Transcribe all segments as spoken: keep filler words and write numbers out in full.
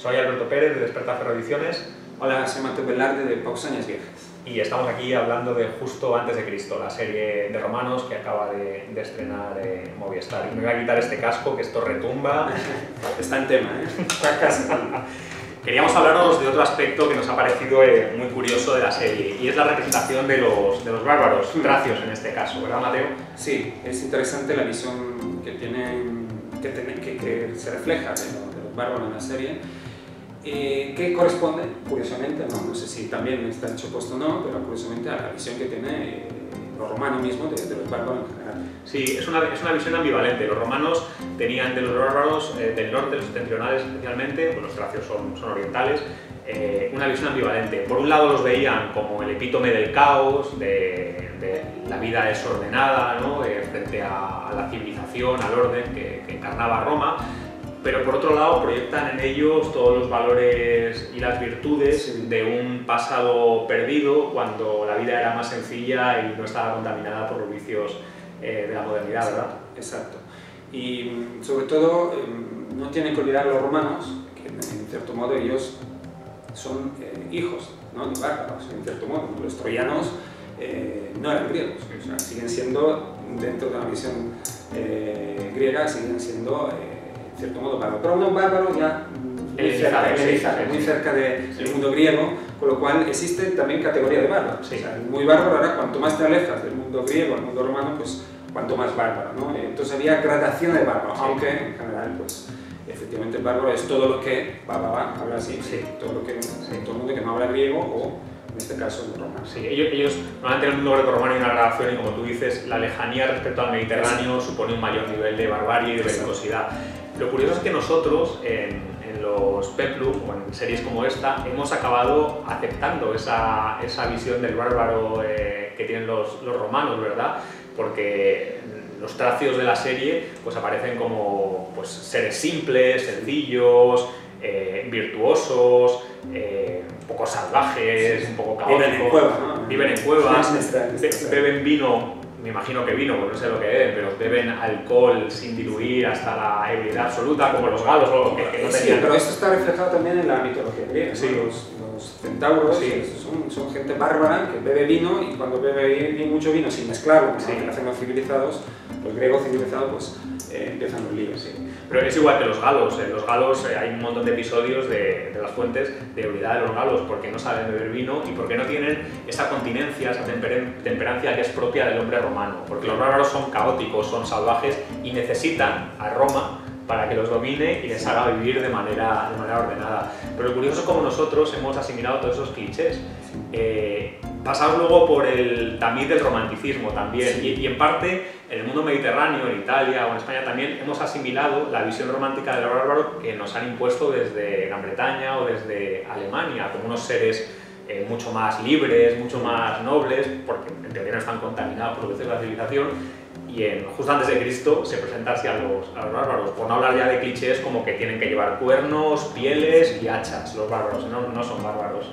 Soy Alberto Pérez de Despertar Ediciones. Hola, soy Mateo Velarde de Pausanias Viejas. Y estamos aquí hablando de Justo antes de Cristo, la serie de romanos que acaba de, de estrenar eh, Movistar. Y me voy a quitar este casco, que esto retumba. Está en tema, ¿eh? Está casi. Queríamos hablaros de otro aspecto que nos ha parecido eh, muy curioso de la serie, y es la representación de los, de los bárbaros, tracios en este caso, ¿verdad, Mateo? Sí, es interesante la visión que, tienen, que, tiene, que, que se refleja de, lo, de los bárbaros en la serie, eh, que corresponde, curiosamente, no, no sé si también está hecho puesto o no, pero curiosamente a la visión que tiene eh, los romanos mismos de, de los bárbaros en general. Sí, es una, es una visión ambivalente. Los romanos tenían de los bárbaros eh, del norte, los septentrionales especialmente, pues los tracios son, son orientales, eh, una visión ambivalente. Por un lado los veían como el epítome del caos, de, de la vida desordenada, ¿no? eh, frente a, a la civilización, al orden que, que encarnaba Roma, pero por otro lado proyectan en ellos todos los valores y las virtudes sí. de un pasado perdido, cuando la vida era más sencilla y no estaba contaminada por los vicios eh, de la modernidad, ¿verdad? Exacto. Y sobre todo eh, no tienen que olvidar los romanos, que en cierto modo ellos son eh, hijos, ¿no?, de bárbaros, en cierto modo. Los troyanos eh, no eran griegos, o sea, siguen siendo, dentro de una visión eh, griega, siguen siendo eh, en cierto modo bárbaros, pero unos bárbaros ya muy cerca, sí, sí, muy sí. cerca del sí. mundo griego, con lo cual existe también categoría de bárbaros. Sí. O sea, el muy bárbaro, ahora cuanto más te alejas del mundo griego, del mundo romano, pues cuanto más bárbaro, ¿no? Entonces había gradación de bárbaro, sí. Aunque en general, pues efectivamente el bárbaro es todo lo que, va, va, va, habla así, sí. todo, lo que, sí. todo el mundo que no habla griego o, en este caso, el romano. Sí, ellos, ellos normalmente en el mundo greco-romano hay una gradación y, como tú dices, la lejanía respecto al Mediterráneo sí. supone un mayor nivel de barbarie y de belicosidad. Lo curioso es que nosotros, en, en los peplum o en series como esta, hemos acabado aceptando esa, esa visión del bárbaro eh, que tienen los, los romanos, ¿verdad? Porque los tracios de la serie pues aparecen como pues, seres simples, sencillos, eh, virtuosos, eh, un poco salvajes, un poco caóticos. Viven en cuevas, ¿no? Viven en cuevas, be beben vino, me imagino que vino, porque no sé lo que beben, pero beben alcohol sin diluir hasta la ebriedad absoluta, como los galos, o que, que no sí, tenían... pero esto está reflejado también en la mitología griega, sí. ¿no? Los, los centauros sí. son, son gente bárbara que bebe vino, y cuando bebe mucho vino sin mezclarlo, sí. que hacen los civilizados, los griegos civilizados, pues eh, empiezan los líos. Sí. Pero es igual que los galos. En los galos eh, hay un montón de episodios de, de las fuentes de ebriedad de los galos, porque no saben beber vino y porque no tienen esa continencia, esa temper temperancia que es propia del hombre romano, porque los bárbaros son caóticos, son salvajes y necesitan a Roma para que los domine y les haga vivir de manera, de manera ordenada. Pero lo curioso es cómo nosotros hemos asimilado todos esos clichés, eh, pasados luego por el tamiz del romanticismo también, sí. y, y en parte en el mundo mediterráneo, en Italia o en España también, hemos asimilado la visión romántica del bárbaro que nos han impuesto desde Gran Bretaña o desde Alemania, como unos seres eh, mucho más libres, mucho más nobles, porque en teoría no están contaminados por los vicios de la civilización. Y en, justo antes de Cristo se presenta así a los, a los bárbaros, por no hablar ya de clichés como que tienen que llevar cuernos, pieles y hachas. Los bárbaros no, no son bárbaros.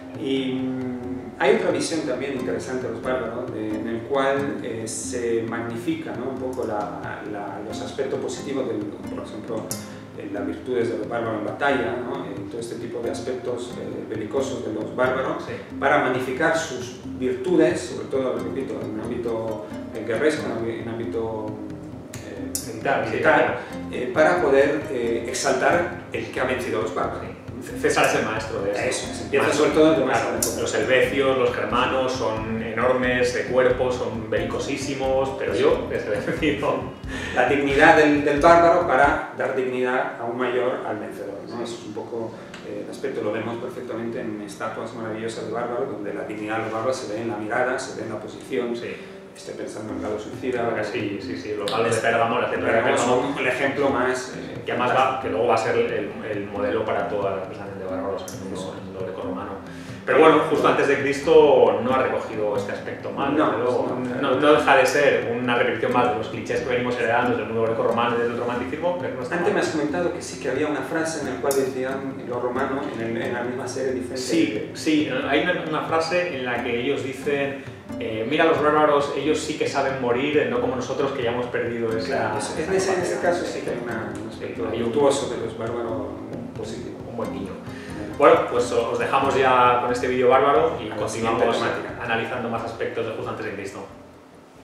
Y hay otra visión también interesante de los bárbaros, de, en el cual eh, se magnifica, ¿no?, un poco la, la, los aspectos positivos, del, por ejemplo, eh, las virtudes de los bárbaros en batalla, ¿no?, eh, todo este tipo de aspectos eh, belicosos de los bárbaros, sí. para magnificar sus virtudes, sobre todo, repito, en ámbito eh, guerresco, en ámbito eh, militar, militar sí, eh, para poder eh, exaltar el que ha vencido a los bárbaros. Sí. César es el maestro de eso. Eso, se empieza sobre todo de más. Los helvecios, los germanos son enormes de cuerpo, son belicosísimos, pero yo, desde el vencido. La dignidad del, del bárbaro para dar dignidad aún mayor al vencedor, ¿no? Eso es un poco eh, el aspecto, lo vemos perfectamente en estatuas maravillosas de bárbaros, donde la dignidad de los bárbaros se ve en la mirada, se ve en la posición. Sí. Estoy pensando en Galo Suicida. Sí, sí, sí, los galos de Pérgamo, la centro de Pérgamo son el ejemplo más... Eh, que además va, que luego va a ser el, el modelo para todas las personas de bárbaros en el mundo, mundo grecorromano. Pero bueno, justo antes de Cristo no ha recogido este aspecto mal, no, luego, no, no, no deja de ser una repetición más de los clichés que venimos heredando del mundo grecorromano y del romanticismo. Pero no está Antes mal. me has comentado que sí que había una frase en la cual decían los romanos en, el, en la misma serie diferente. Sí, sí, hay una, una frase en la que ellos dicen Eh, mira, los bárbaros, ellos sí que saben morir, eh, no como nosotros que ya hemos perdido esa... Claro, eso, esa en, ese, en ese capacidad. caso sí que hay una, un aspecto hay un- virtuoso de los bárbaros positivo. Un buen guiño. Bueno, pues os dejamos ya con este vídeo bárbaro y A la continuamos siguiente temática. analizando más aspectos de Justo antes de Cristo.